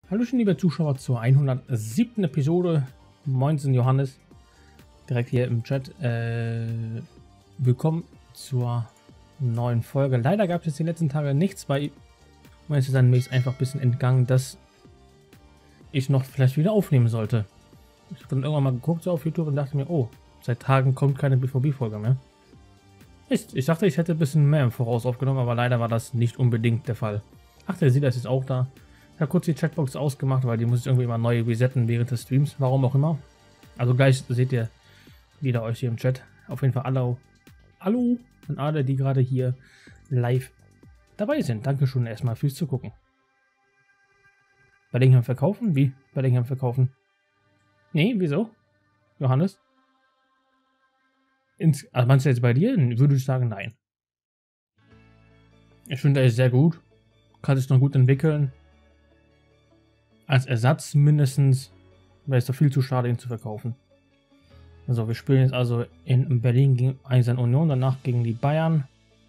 Hallöchen, liebe Zuschauer, zur 107. Episode. Moinsen Johannes, direkt hier im Chat. Willkommen zur neuen Folge. Leider gab es jetzt die letzten Tage nichts, weil mir ist dann einfach ein bisschen entgangen, dass ich noch vielleicht wieder aufnehmen sollte. Ich habe dann irgendwann mal geguckt so auf YouTube und dachte mir, oh, seit Tagen kommt keine BVB-Folge mehr. Ich dachte, ich hätte ein bisschen mehr im Voraus aufgenommen, aber leider war das nicht unbedingt der Fall. Ach, der Silas ist auch da. Ich habe kurz die Chatbox ausgemacht, weil die muss ich irgendwie immer neu resetten während des Streams, warum auch immer. Also gleich seht ihr wieder euch hier im Chat. Auf jeden Fall hallo an alle, die gerade hier live dabei sind. Dankeschön erstmal fürs Zugucken. Bellingham verkaufen? Wie? Bellingham verkaufen? Nee, wieso? Johannes? Also meinst du jetzt bei dir? Würde ich sagen, nein. Ich finde, er ist sehr gut. Kann sich noch gut entwickeln. Als Ersatz mindestens wäre es doch viel zu schade, ihn zu verkaufen. So, wir spielen jetzt also in Berlin gegen Eisern Union, danach gegen die Bayern.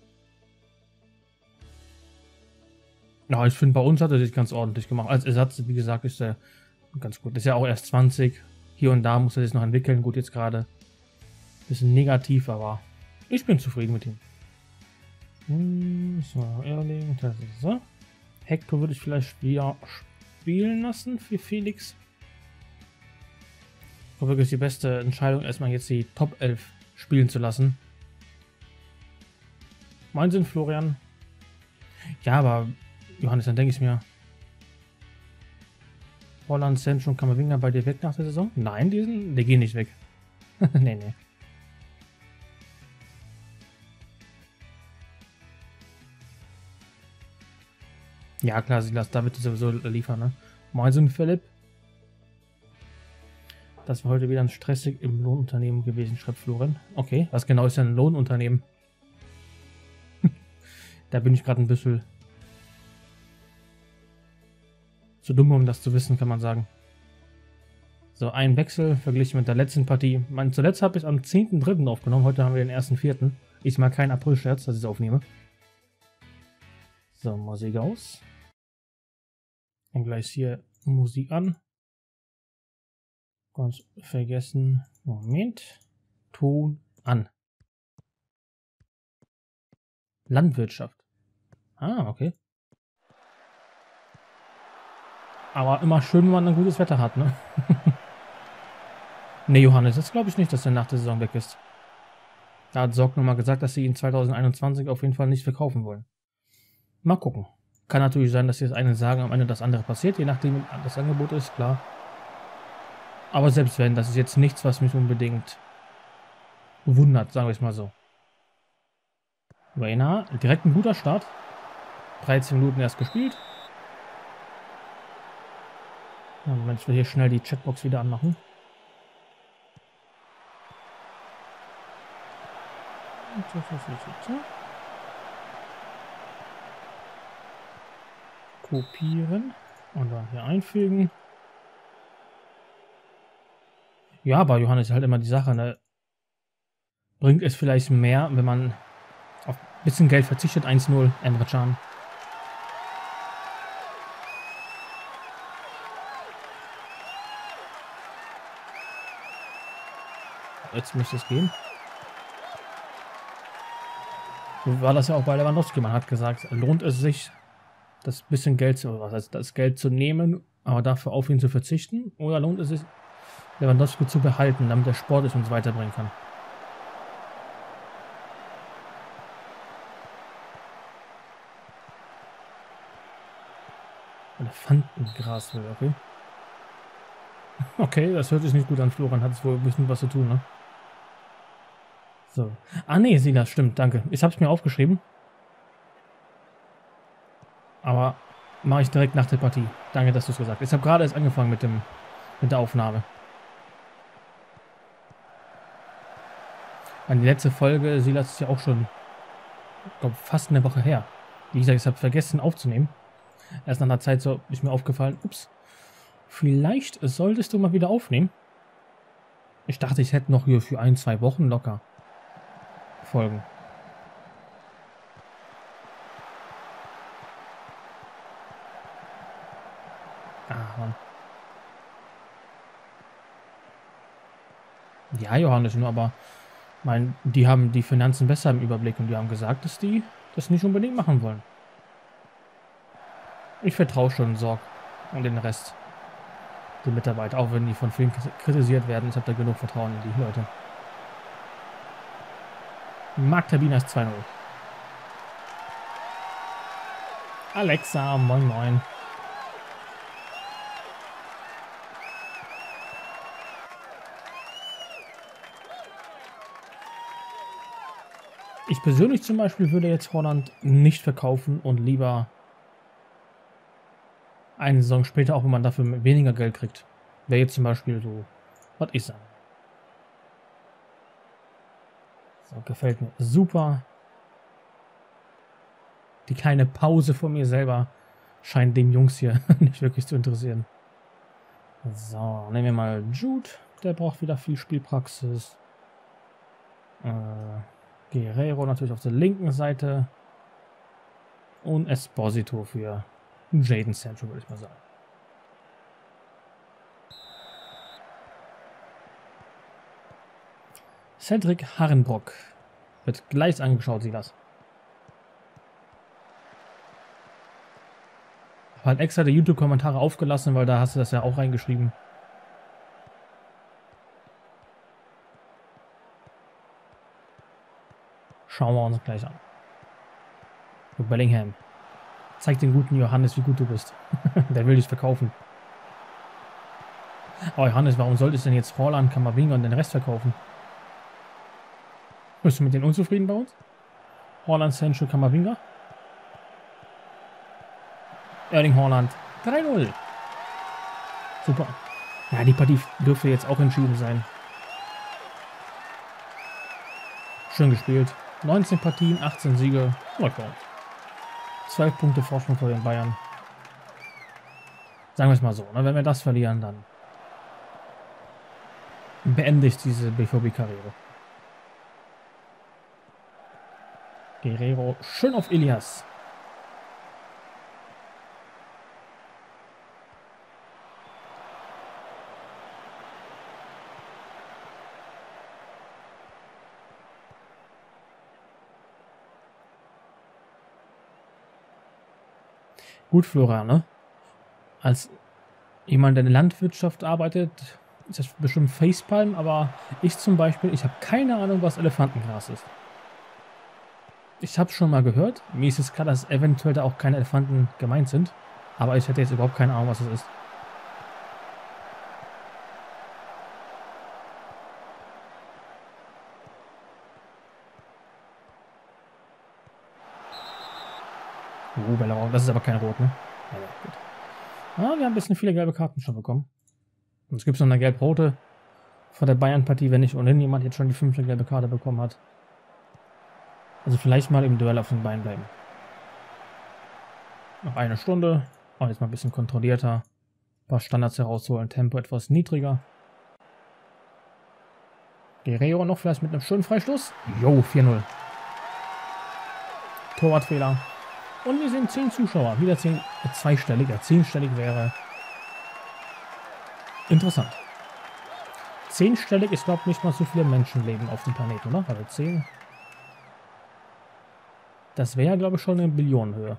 Ja, ich finde, bei uns hat er sich ganz ordentlich gemacht. Als Ersatz, wie gesagt, ist er ganz gut. Ist ja auch erst 20. Hier und da muss er sich noch entwickeln. Gut, jetzt gerade ein bisschen negativ, aber ich bin zufrieden mit ihm. So, Erling, das ist so. Hector würde ich vielleicht wieder spielen lassen für Felix. Ich glaube wirklich die beste Entscheidung, erstmal jetzt die Top 11 spielen zu lassen. Mein Sinn, Florian. Ja, aber Johannes, dann denke ich mir, Holland, Sancho und Camavinga bei dir weg nach der Saison? Nein, die gehen nicht weg. Nee. Ja klar, Silas, da wird es sowieso liefern, ne? Moin, Philipp. Das war heute wieder ein stressig im Lohnunternehmen gewesen, schreibt Florian. Okay, was genau ist denn ein Lohnunternehmen? Da bin ich gerade ein bisschen zu dumm, um das zu wissen, kann man sagen. So, ein Wechsel verglichen mit der letzten Partie. Zuletzt habe ich es am 10.3. aufgenommen, heute haben wir den 1.4. Ist mal kein April-Scherz, dass ich es aufnehme. So, Musik aus. Und gleich hier Musik an. Ganz vergessen. Moment. Ton an. Landwirtschaft. Ah, okay. Aber immer schön, wenn man ein gutes Wetter hat, ne? Ne, Johannes, das glaube ich nicht, dass er nach der Saison weg ist. Da hat Sorg nochmal gesagt, dass sie ihn 2021 auf jeden Fall nicht verkaufen wollen. Mal gucken. Kann natürlich sein, dass sie das eine sagen, am Ende das andere passiert, je nachdem das Angebot ist, klar. Aber selbst wenn, das ist jetzt nichts, was mich unbedingt wundert, sagen wir es mal so. Reina, direkt ein guter Start. 13 Minuten erst gespielt. Ja, Moment, ich will hier schnell die Chatbox wieder anmachen. Kopieren und dann hier einfügen. Ja, aber Johannes ist halt immer die Sache, ne? Bringt es vielleicht mehr, wenn man auf ein bisschen Geld verzichtet? 1-0, Emre Can. Jetzt müsste es gehen. So war das ja auch bei Lewandowski. Man hat gesagt, lohnt es sich, das bisschen Geld zu, was heißt das Geld zu nehmen, aber dafür auf ihn zu verzichten? Oder lohnt es sich, Lewandowski zu behalten, damit der Sport es uns weiterbringen kann? Elefantengras, okay. Okay, das hört sich nicht gut an. Florian hat es wohl ein bisschen was zu tun, ne? So. Ah, nee, Silas, stimmt, danke. Ich hab's mir aufgeschrieben. Aber mache ich direkt nach der Partie. Danke, dass du es gesagt hast. Ich habe gerade erst angefangen mit der Aufnahme. Und die letzte Folge, Silas, ist ja auch schon, ich glaube, fast eine Woche her. Wie gesagt, ich habe vergessen aufzunehmen. Erst nach einer Zeit so ist mir aufgefallen, ups, vielleicht solltest du mal wieder aufnehmen. Ich dachte, ich hätte noch hier für 1-2 Wochen locker Folgen. Mann. Ja, Johannes, nur aber die haben die Finanzen besser im Überblick und die haben gesagt, dass die das nicht unbedingt machen wollen. Ich vertraue schon Sorg und den Rest, den Mitarbeiter, auch wenn die von vielen kritisiert werden. Ich habe da genug Vertrauen in die Leute. Marc Tabinas 2-0. Alexa, moin moin. Ich persönlich zum Beispiel würde jetzt Holland nicht verkaufen und lieber eine Saison später, auch wenn man dafür weniger Geld kriegt. Wäre jetzt zum Beispiel so, was ich sage. So, gefällt mir super. Die kleine Pause von mir selber scheint den Jungs hier nicht wirklich zu interessieren. So, nehmen wir mal Jude. Der braucht wieder viel Spielpraxis. Guerrero natürlich auf der linken Seite. Und Esposito für Jadon Sancho, würde ich mal sagen. Cedric Harrenbrock wird gleich angeschaut, Silas. Halt extra die YouTube-Kommentare aufgelassen, weil da hast du das ja auch reingeschrieben. Schauen wir uns gleich an. Und Bellingham. Zeig den guten Johannes, wie gut du bist. Der will dich verkaufen. Aber Johannes, warum solltest du denn jetzt Haaland, Camavinga und den Rest verkaufen? Bist du mit denen unzufrieden bei uns? Haaland, Sancho, Camavinga? Erling Haaland. 3-0. Super. Ja, die Partie dürfte jetzt auch entschieden sein. Schön gespielt. 19 Partien, 18 Siege. Läuft bei uns. 12 Punkte Vorsprung vor den Bayern. Sagen wir es mal so, ne? Wenn wir das verlieren, dann beende ich diese BVB-Karriere. Guerrero schön auf Elias. Gut, Florian, ne? Als jemand, der in der Landwirtschaft arbeitet, ist das bestimmt Facepalm, aber ich zum Beispiel, ich habe keine Ahnung, was Elefantengras ist. Ich habe es schon mal gehört. Mir ist es klar, dass eventuell da auch keine Elefanten gemeint sind, aber ich hätte jetzt überhaupt keine Ahnung, was es ist. Bellerau, das ist aber kein Rot, ne? Ja, gut. Ah, wir haben ein bisschen viele gelbe Karten schon bekommen. Und es gibt noch eine gelb-rote vor der Bayern-Partie, wenn nicht ohnehin jemand jetzt schon die 5. gelbe Karte bekommen hat. Also vielleicht mal im Duell auf den Beinen bleiben. Noch eine Stunde. Auch jetzt mal ein bisschen kontrollierter. Ein paar Standards herausholen. Tempo etwas niedriger. Guerrero noch vielleicht mit einem schönen Freistoß. Jo, 4-0. Torwartfehler. Und wir sind 10 Zuschauer. Wieder 10, zweistellig. Ja, 10-stellig wäre interessant. 10-stellig ist, glaube ich, nicht mal so viele Menschenleben auf dem Planeten, oder? Also 10. Das wäre, glaube ich, schon eine Billionenhöhe.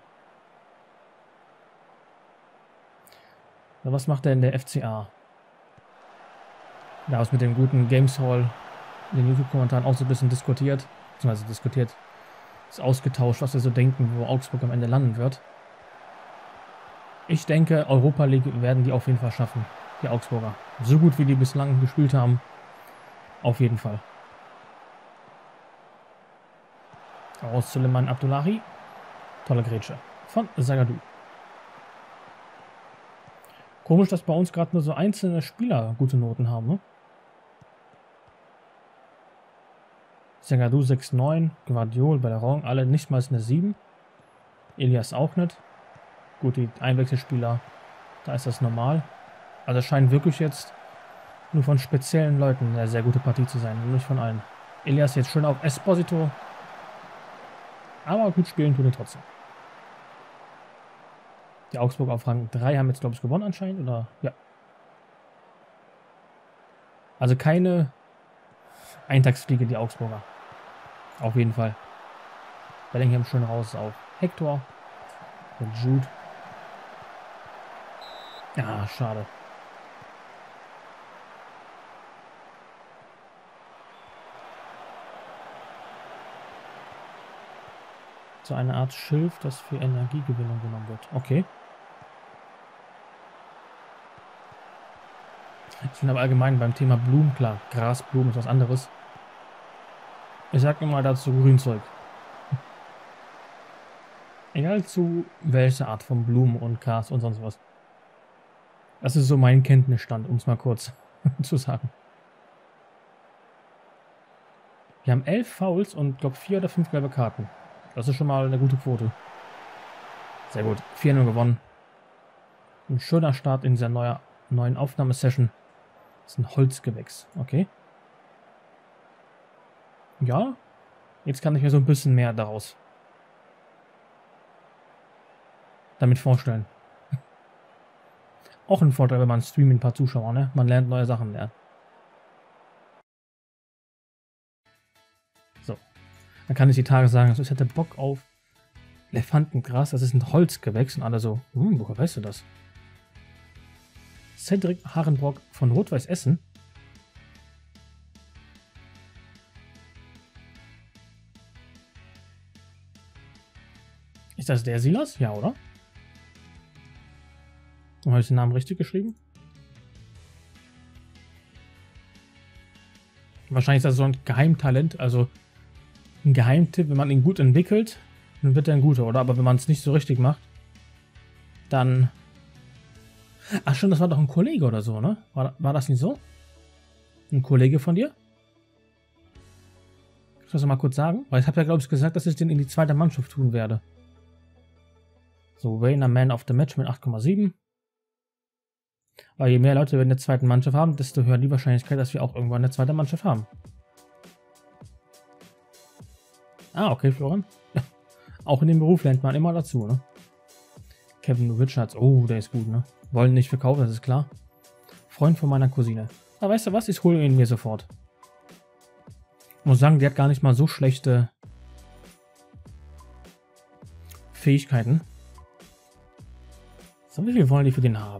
Na, was macht denn der FCA? Da ist mit dem guten Games Hall in den YouTube-Kommentaren auch so ein bisschen diskutiert. Beziehungsweise diskutiert. Ist ausgetauscht, was wir so denken, wo Augsburg am Ende landen wird. Ich denke, Europa League werden die auf jeden Fall schaffen. Die Augsburger. So gut wie die bislang gespielt haben. Auf jeden Fall. Aus Suleiman Abdullahi. Tolle Grätsche. Von Zagadou. Komisch, dass bei uns gerade nur so einzelne Spieler gute Noten haben, ne? Zagadou 6,9. Guardiol, Belleron, alle nicht mal eine 7. Elias auch nicht. Gut, die Einwechselspieler, da ist das normal. Also es scheint wirklich jetzt nur von speziellen Leuten eine sehr gute Partie zu sein, nicht von allen. Elias jetzt schön auf Esposito. Aber gut spielen tut er trotzdem. Die Augsburger auf Rang 3 haben jetzt, glaube ich, gewonnen anscheinend, oder? Ja. Also keine Eintagsfliege, die Augsburger. Auf jeden Fall. Bellingham schön raus auf Hector. Und Jude. Ja, schade. So eine Art Schilf, das für Energiegewinnung genommen wird. Okay. Ich finde aber allgemein beim Thema Blumen, klar, Grasblumen ist was anderes. Ich sag immer dazu Grünzeug. Egal zu welcher Art von Blumen und Gras und sonst was. Das ist so mein Kenntnisstand, um es mal kurz zu sagen. Wir haben 11 Fouls und, glaube 4 oder 5 gelbe Karten. Das ist schon mal eine gute Quote. Sehr gut. 4-0 gewonnen. Ein schöner Start in dieser neuen Aufnahmesession. Das ist ein Holzgewächs. Okay. Ja. Jetzt kann ich mir so ein bisschen mehr daraus damit vorstellen. Auch ein Vorteil, wenn man streamt mit ein paar Zuschauern, ne? Man lernt neue Sachen lernen. So. Dann kann ich die Tage sagen, also ich hätte Bock auf Elefantengras. Das ist ein Holzgewächs. Und alle so, woher weißt du das? Cedric Harenbrock von Rot-Weiß Essen. Ist das der Silas? Ja, oder? Habe ich den Namen richtig geschrieben? Wahrscheinlich ist das so ein Geheimtalent, also ein Geheimtipp. Wenn man ihn gut entwickelt, dann wird er ein guter, oder? Aber wenn man es nicht so richtig macht, dann... Ach schon, das war doch ein Kollege oder so, ne? War das nicht so? Ein Kollege von dir? Kannst du das mal kurz sagen? Weil ich habe ja, glaube ich, gesagt, dass ich den in die zweite Mannschaft tun werde. So, Wayner Man of the Match mit 8,7. Weil je mehr Leute wir in der zweiten Mannschaft haben, desto höher die Wahrscheinlichkeit, dass wir auch irgendwann eine zweite Mannschaft haben. Ah, okay, Florian. Ja. Auch in dem Beruf lernt man immer dazu, ne? Kevin Richards, oh, der ist gut, ne? Wollen nicht verkaufen, das ist klar. Freund von meiner Cousine. Aber weißt du was, ich hole ihn mir sofort. Ich muss sagen, die hat gar nicht mal so schlechte Fähigkeiten. So, wie viel wollen die für den haben?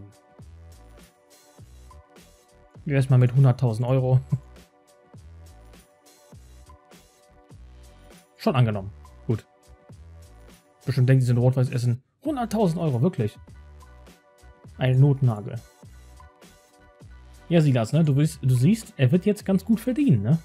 Erstmal mit 100.000 Euro. Schon angenommen. Gut. Bestimmt denkt sie in Rot-Weiß Essen. 100.000 Euro, wirklich. Ein Notnagel. Ja, Silas, ne? Du siehst, er wird jetzt ganz gut verdienen, ne?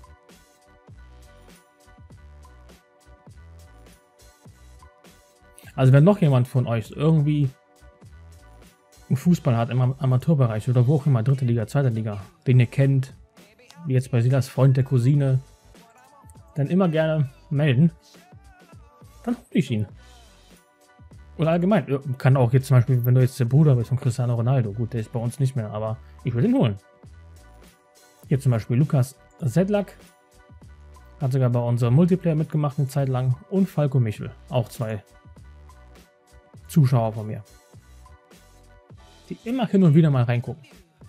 Also wenn noch jemand von euch irgendwie Fußball hat im Amateurbereich oder wo auch immer, dritte Liga, zweite Liga, den ihr kennt, wie jetzt bei Silas Freund der Cousine, dann immer gerne melden. Dann hole ich ihn. Oder allgemein, kann auch jetzt zum Beispiel, wenn du jetzt der Bruder bist von Cristiano Ronaldo, gut, der ist bei uns nicht mehr, aber ich will ihn holen. Hier zum Beispiel Lukas Sedlak, hat sogar bei unserem Multiplayer mitgemacht eine Zeit lang, und Falco Michel, auch 2 Zuschauer von mir, die immer hin und wieder mal reingucken.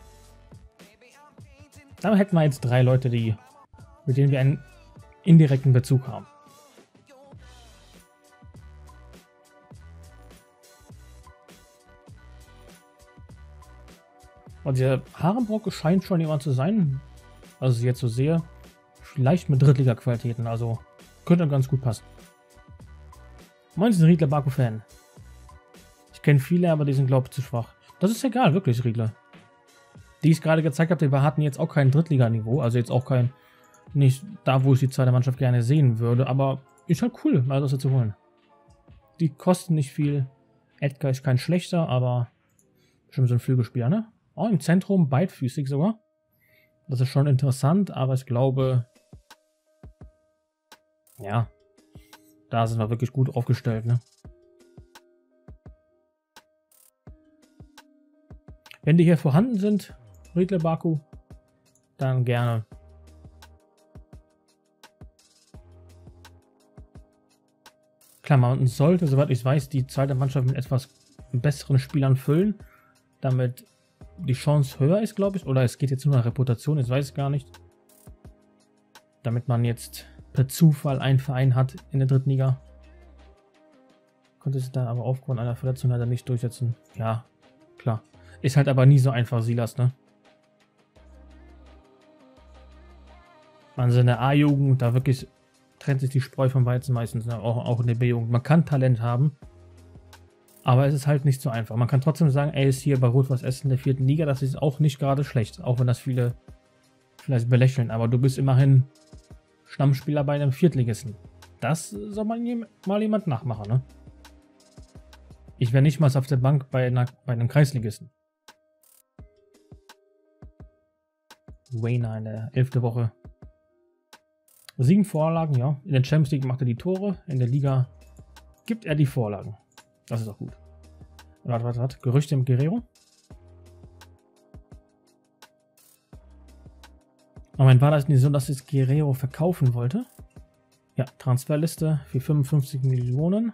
Dann hätten wir jetzt 3 Leute, mit denen wir einen indirekten Bezug haben. Und der Harenbrock scheint schon jemand zu sein, also ich jetzt so sehe, vielleicht mit Drittliga-Qualitäten, also könnte ganz gut passen. Moin, sind Riedler Baku-Fan. Ich kenne viele, aber die sind, glaube ich, zu schwach. Das ist egal, wirklich, Riedler. Die ich gerade gezeigt habe, die hatten jetzt auch kein Drittliganiveau, also jetzt auch kein, nicht da, wo ich die zweite Mannschaft gerne sehen würde, aber ist halt cool, mal das zu holen. Die kosten nicht viel. Edgar ist kein schlechter, aber bestimmt so ein Flügelspieler, ne? Oh, im Zentrum, beidfüßig sogar. Das ist schon interessant, aber ich glaube, ja, da sind wir wirklich gut aufgestellt, ne? Wenn die hier vorhanden sind, Riedle Baku, dann gerne. Klar, man sollte, soweit ich weiß, die zweite Mannschaft mit etwas besseren Spielern füllen, damit die Chance höher ist, glaube ich. Oder es geht jetzt nur nach Reputation, ich weiß es gar nicht. Damit man jetzt per Zufall einen Verein hat in der dritten Liga. Konnte sich da aber aufgrund einer Verletzung leider nicht durchsetzen. Ja, klar. Ist halt aber nie so einfach, Silas, ne? Also in der A-Jugend, da wirklich trennt sich die Spreu vom Weizen meistens, ne? Auch in der B-Jugend. Man kann Talent haben, aber es ist halt nicht so einfach. Man kann trotzdem sagen, ey, ist hier bei Rot-Weiß Essen in der 4. Liga, das ist auch nicht gerade schlecht, auch wenn das viele vielleicht belächeln, aber du bist immerhin Stammspieler bei einem Viertligisten. Das soll man mal jemand nachmachen, ne? Ich wäre nicht mal auf der Bank bei einem Kreisligisten. Wayner in der 11. Woche. 7 Vorlagen, ja. In der Champions League macht er die Tore, in der Liga gibt er die Vorlagen. Das ist auch gut. Warte. Gerüchte im Guerrero. Aber war das nicht so, dass ich Guerrero verkaufen wollte? Ja, Transferliste für 55 Millionen.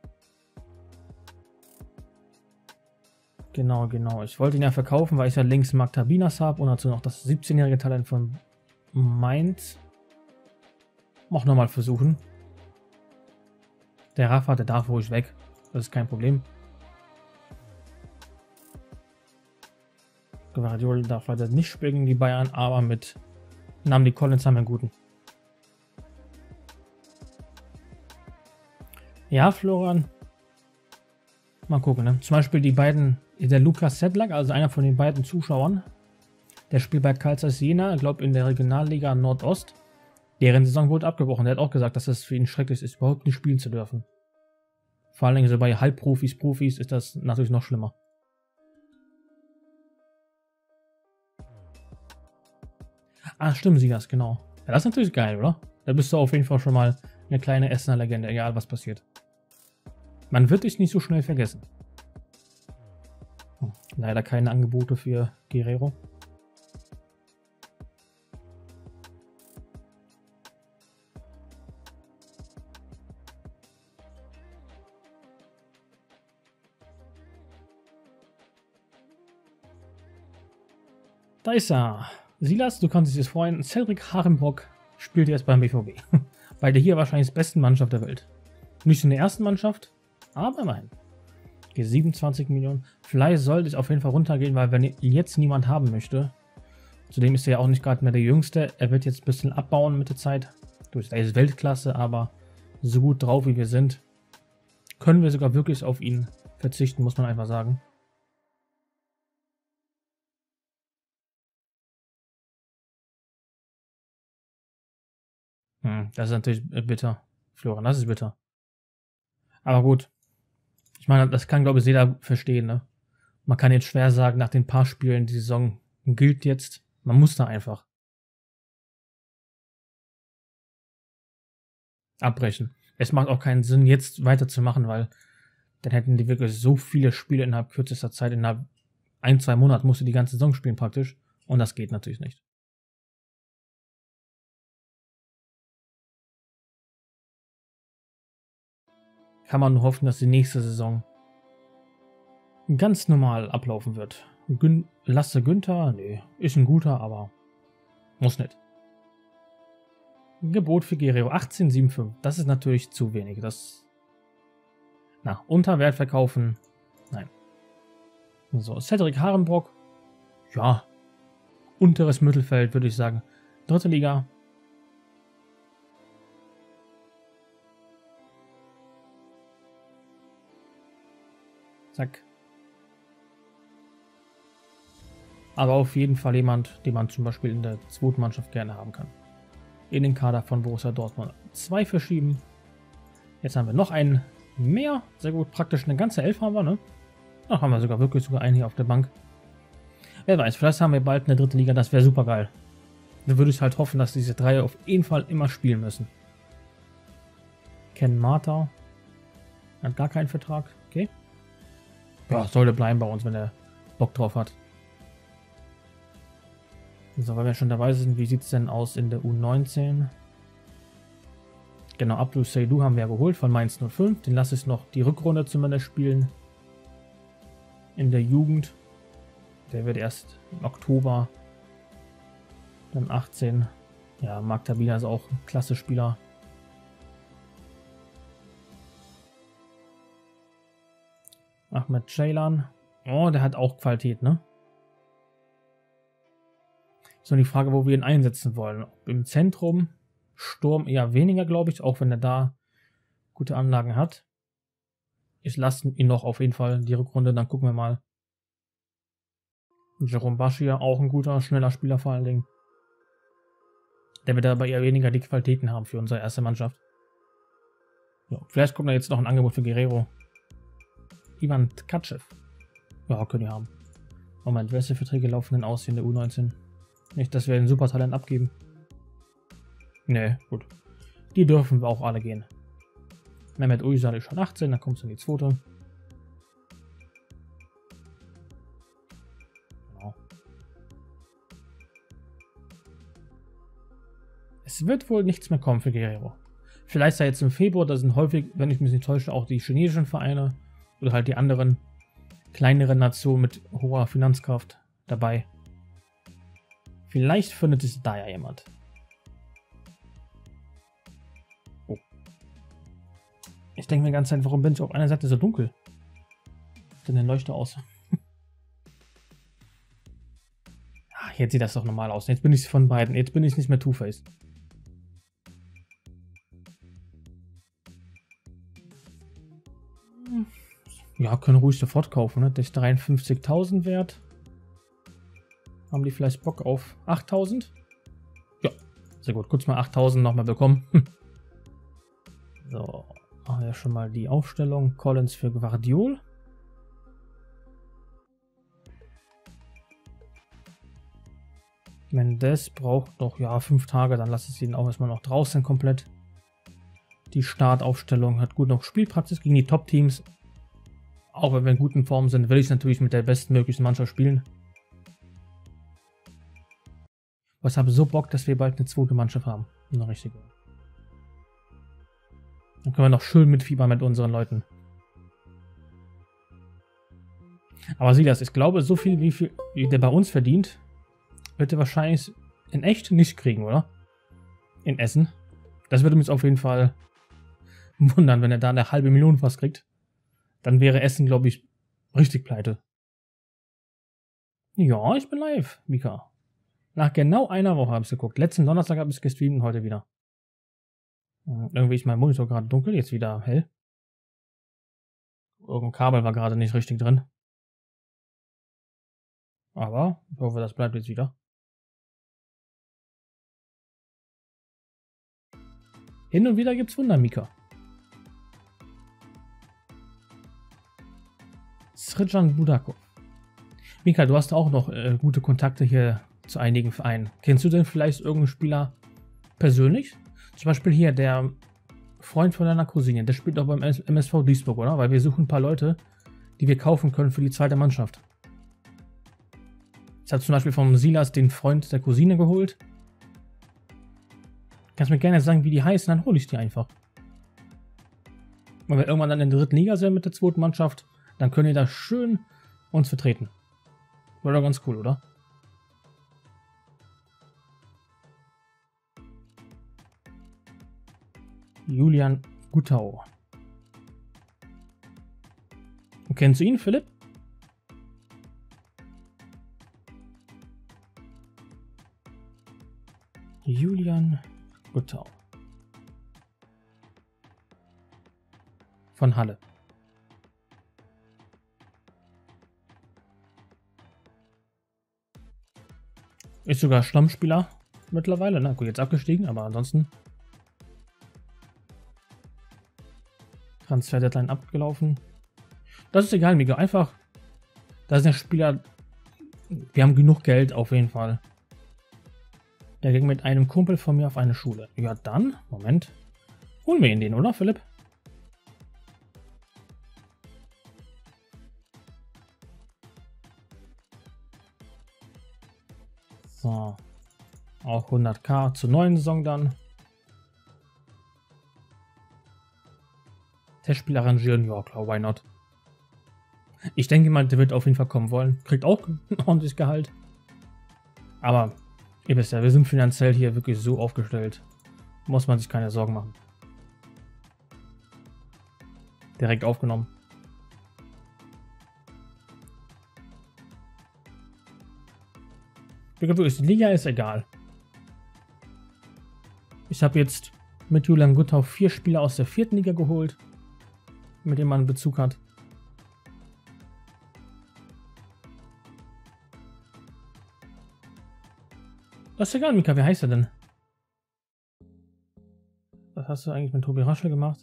Genau. Ich wollte ihn ja verkaufen, weil ich ja links Marc Tabinas habe und dazu noch das 17-jährige Talent von Mainz. Auch nochmal versuchen. Der Rafa, der darf ruhig weg. Das ist kein Problem. Guardiola darf leider nicht spielen gegen die Bayern, aber mit Namdi Collins haben wir einen guten. Ja, Florian. Mal gucken, ne? Zum Beispiel die beiden, der Lukas Sedlak, also einer von den beiden Zuschauern, der spielt bei Carl Zeiss Jena, ich glaube in der Regionalliga Nordost. Deren Saison wurde abgebrochen. Der hat auch gesagt, dass es für ihn schrecklich ist, überhaupt nicht spielen zu dürfen. Vor allem so bei Halbprofis, Profis ist das natürlich noch schlimmer. Ah, stimmt, Silas, genau. Ja, das ist natürlich geil, oder? Da bist du auf jeden Fall schon mal eine kleine Essener Legende, egal was passiert. Man wird dich nicht so schnell vergessen. Leider keine Angebote für Guerrero. Da ist er. Silas, du kannst es dir freuen. Cedric Harenbrock spielt jetzt beim BVB. Bei der hier wahrscheinlich besten Mannschaft der Welt. Nicht in der ersten Mannschaft, aber immerhin. Die 27 Millionen. Vielleicht sollte ich auf jeden Fall runtergehen, weil wenn ihn jetzt niemand haben möchte, zudem ist er ja auch nicht gerade mehr der Jüngste. Er wird jetzt ein bisschen abbauen mit der Zeit. Er ist Weltklasse, aber so gut drauf wie wir sind, können wir sogar wirklich auf ihn verzichten, muss man einfach sagen. Das ist natürlich bitter, Florian, das ist bitter. Aber gut. Ich meine, das kann, glaube ich, jeder verstehen, ne? Man kann jetzt schwer sagen, nach den paar Spielen, die Saison gilt jetzt. Man muss da einfach abbrechen. Es macht auch keinen Sinn, jetzt weiterzumachen, weil dann hätten die wirklich so viele Spiele innerhalb kürzester Zeit, innerhalb 1-2 Monaten musst du die ganze Saison spielen praktisch. Und das geht natürlich nicht. Kann man nur hoffen, dass die nächste Saison ganz normal ablaufen wird. Lasse Günther, nee, ist ein guter, aber muss nicht. Gebot für Guerrero 18,75. Das ist natürlich zu wenig. Das. Na, unter Wert verkaufen. Nein. So, Cedric Harenbrock. Ja. Unteres Mittelfeld, würde ich sagen. Dritte Liga. Zack. Aber auf jeden Fall jemand, den man zum Beispiel in der zweiten Mannschaft gerne haben kann. In den Kader von Borussia Dortmund 2 verschieben. Jetzt haben wir noch einen mehr. Sehr gut, praktisch eine ganze 11 haben wir, ne? Ach, haben wir sogar einen hier auf der Bank. Wer weiß, vielleicht haben wir bald eine dritte Liga, das wäre super geil. Dann würde ich halt hoffen, dass diese 3 auf jeden Fall immer spielen müssen. Ken Marta hat gar keinen Vertrag, okay. Ja, sollte bleiben bei uns, wenn er Bock drauf hat. So, weil wir schon dabei sind, wie sieht es denn aus in der U19? Genau, Abdul Seydou haben wir ja geholt von Mainz 05. Den lasse ich noch die Rückrunde zumindest spielen. in der Jugend. Der wird erst im Oktober dann 18. Ja, Marc Tabila ist auch ein klasse Spieler. Ahmed Ceylan. Oh, der hat auch Qualität, ne? Ist nur die Frage, wo wir ihn einsetzen wollen. Ob im Zentrum, Sturm eher weniger, glaube ich, auch wenn er da gute Anlagen hat. Ich lasse ihn noch auf jeden Fall die Rückrunde, dann gucken wir mal. Jerome Bashir, auch ein guter, schneller Spieler vor allen Dingen. Der wird aber eher weniger die Qualitäten haben für unsere erste Mannschaft. Ja, vielleicht kommt da jetzt noch ein Angebot für Guerrero. Ivan Tkachev. Ja, können wir haben. Moment, welche Verträge laufen denn aus hier in der U19? Nicht, dass wir ein Supertalent abgeben. Nee, gut. Die dürfen wir auch alle gehen. Mehmet Uysal ist schon 18, dann kommst du in die zweite. Genau. Es wird wohl nichts mehr kommen für Guerrero. Vielleicht sei jetzt im Februar, da sind häufig, wenn ich mich nicht täusche, auch die chinesischen Vereine oder halt die anderen kleineren Nationen mit hoher Finanzkraft dabei. Vielleicht findet es da ja jemand. Oh. Ich denke mir die ganze Zeit, warum bin ich auf einer Seite so dunkel? Denn der Leuchter aus. Ach, jetzt sieht das doch normal aus. Jetzt bin ich von beiden. Jetzt bin ich nicht mehr Two-Face. Ja, können ruhig sofort kaufen, ne? Das ist 53.000 wert. Haben die vielleicht Bock auf 8.000? Ja, sehr gut. Kurz mal 8.000 nochmal bekommen. So, machen wir schon mal die Aufstellung. Collins für Gvardiol. Mendes braucht noch, ja, 5 Tage. Dann lasse ich ihn auch erstmal noch draußen komplett. Die Startaufstellung hat gut noch Spielpraxis gegen die Top-Teams. Auch wenn wir in guten Form sind, will ich natürlich mit der bestmöglichen Mannschaft spielen. Aber ich habe so Bock, dass wir bald eine zweite Mannschaft haben. Eine richtige. Dann können wir noch schön mitfiebern mit unseren Leuten. Aber sieh das, ich glaube, so viel wie der bei uns verdient, wird er wahrscheinlich in echt nicht kriegen, oder? In Essen. Das würde mich auf jeden Fall wundern, wenn er da 500.000 fast kriegt. Dann wäre Essen, glaube ich, richtig pleite. Ja, ich bin live, Mika. Nach genau einer Woche habe ich geguckt. Letzten Donnerstag habe ich gestreamt und heute wieder. Irgendwie ist mein Monitor gerade dunkel, jetzt wieder hell. Irgendein Kabel war gerade nicht richtig drin. Aber ich hoffe, das bleibt jetzt wieder. Hin und wieder gibt's Wunder, Mika. Srdjan Budakov. Mika, du hast auch noch gute Kontakte hier zu einigen Vereinen. Kennst du denn vielleicht irgendeinen Spieler persönlich? Zum Beispiel hier der Freund von deiner Cousine, der spielt auch beim MSV Duisburg, oder? Weil wir suchen ein paar Leute, die wir kaufen können für die zweite Mannschaft. Ich habe zum Beispiel vom Silas den Freund der Cousine geholt. Kannst mir gerne sagen, wie die heißen, dann hole ich die einfach. Wenn wir irgendwann dann in der dritten Liga sind mit der zweiten Mannschaft, dann könnt ihr da schön uns vertreten. War doch ganz cool, oder? Julian Guttau. Und kennst du ihn, Philipp? Julian Guttau. Von Halle. Ist sogar Stammspieler mittlerweile, ne? Gut, jetzt abgestiegen, aber ansonsten. Transfer-Deadline abgelaufen. Das ist egal, Mika. Einfach, da sind ja Spieler, wir haben genug Geld auf jeden Fall. Der ging mit einem Kumpel von mir auf eine Schule. Ja dann, Moment. Holen wir ihn den, oder Philipp? So. Auch 100.000 zur neuen Saison dann. Testspiel arrangieren, ja klar, why not? Ich denke mal, der wird auf jeden Fall kommen wollen. Kriegt auch ein ordentliches Gehalt. Aber ihr wisst ja, wir sind finanziell hier wirklich so aufgestellt. Muss man sich keine Sorgen machen. Direkt aufgenommen. Die Liga ist egal. Ich habe jetzt mit Julian Guttau 4 Spieler aus der 4. Liga geholt, mit denen man einen Bezug hat. Das ist egal, Mika, wie heißt er denn? Was hast du eigentlich mit Tobi Raschel gemacht?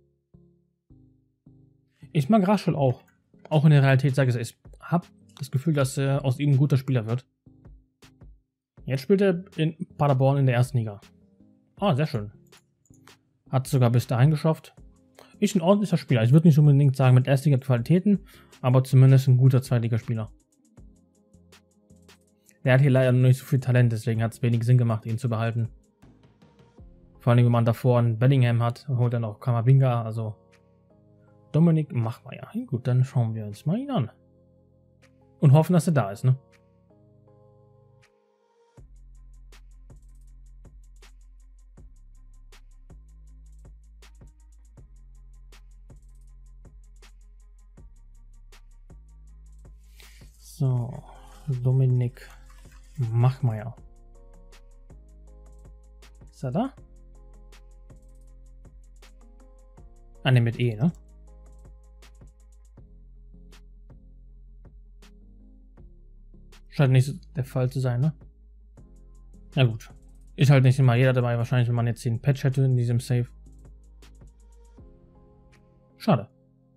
Ich mag Raschel auch. Auch in der Realität sage ich habe das Gefühl, dass er aus ihm ein guter Spieler wird. Jetzt spielt er in Paderborn in der 1. Liga. Ah, sehr schön. Hat es sogar bis dahin geschafft. Ist ein ordentlicher Spieler. Ich würde nicht unbedingt sagen mit Erstliga-Qualitäten, aber zumindest ein guter Zweitligaspieler. Der hat hier leider noch nicht so viel Talent, deswegen hat es wenig Sinn gemacht, ihn zu behalten. Vor allem, wenn man davor einen Bellingham hat, holt dann auch Kamavinga, also Dominik Machmeier. Gut, dann schauen wir uns mal ihn an. Und hoffen, dass er da ist, ne? So, Dominik Machmeier. Ist er da? Ah, ne, mit E, ne? Scheint nicht der Fall zu sein, ne? Na gut. Ist halt nicht immer jeder dabei, wahrscheinlich, wenn man jetzt den Patch hätte in diesem Save. Schade.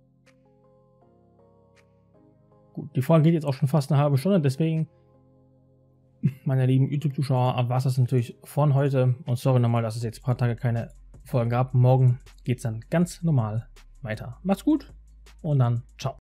Gut, die Folge geht jetzt auch schon fast eine halbe Stunde, deswegen, meine lieben YouTube-Zuschauer, war es das natürlich von heute. Und sorry nochmal, dass es jetzt ein paar Tage keine Folgen gab. Morgen geht es dann ganz normal weiter. Macht's gut und dann ciao.